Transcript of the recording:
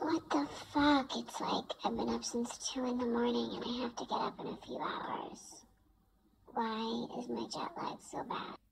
What the fuck? It's like I've been up since 2 in the morning and I have to get up in a few hours. Why is my jet lag so bad?